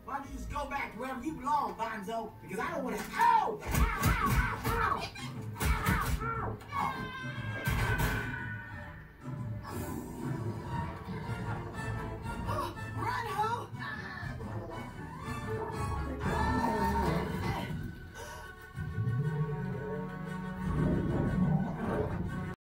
Why don't you just go back to wherever you belong, Bonzo? Because I don't want to. Ow! Ow! Ow! Ow!